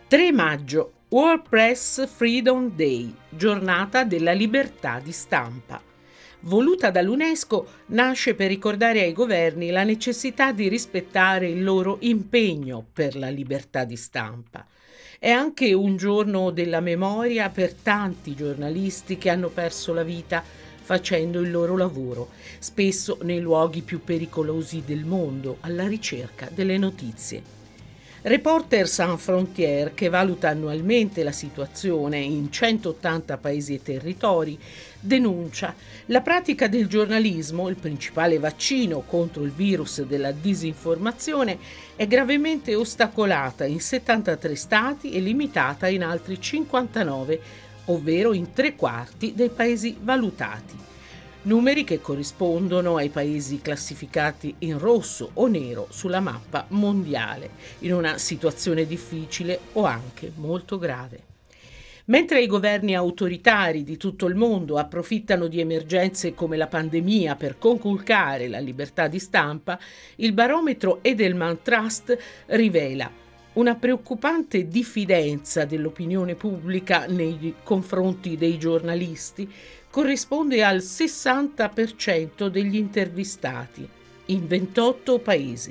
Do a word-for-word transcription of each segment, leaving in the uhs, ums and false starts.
tre maggio, World Press Freedom Day, giornata della libertà di stampa. Voluta dall'UNESCO, nasce per ricordare ai governi la necessità di rispettare il loro impegno per la libertà di stampa. È anche un giorno della memoria per tanti giornalisti che hanno perso la vita facendo il loro lavoro, spesso nei luoghi più pericolosi del mondo, alla ricerca delle notizie. Reporters Sans Frontières, che valuta annualmente la situazione in centottanta paesi e territori, denuncia la pratica del giornalismo, il principale vaccino contro il virus della disinformazione, è gravemente ostacolata in settantatré stati e limitata in altri cinquantanove, ovvero in tre quarti dei paesi valutati. Numeri che corrispondono ai paesi classificati in rosso o nero sulla mappa mondiale, in una situazione difficile o anche molto grave. Mentre i governi autoritari di tutto il mondo approfittano di emergenze come la pandemia per conculcare la libertà di stampa, il barometro Edelman Trust rivela una preoccupante diffidenza dell'opinione pubblica nei confronti dei giornalisti. Corrisponde al sessanta per cento degli intervistati in ventotto paesi.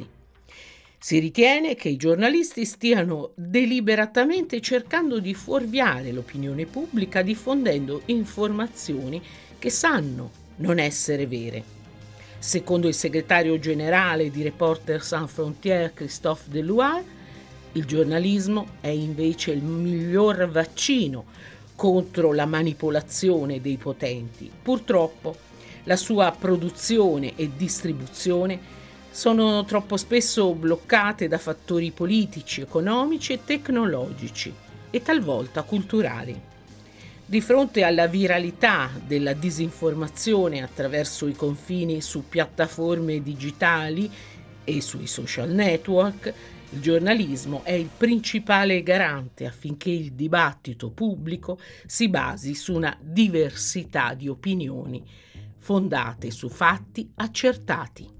Si ritiene che i giornalisti stiano deliberatamente cercando di fuorviare l'opinione pubblica diffondendo informazioni che sanno non essere vere. Secondo il segretario generale di Reporters Sans Frontières, Christophe Deloire, il giornalismo è invece il miglior vaccino contro la manipolazione dei potenti. Purtroppo la sua produzione e distribuzione sono troppo spesso bloccate da fattori politici, economici e tecnologici e talvolta culturali. Di fronte alla viralità della disinformazione attraverso i confini su piattaforme digitali e sui social network, il giornalismo è il principale garante affinché il dibattito pubblico si basi su una diversità di opinioni fondate su fatti accertati.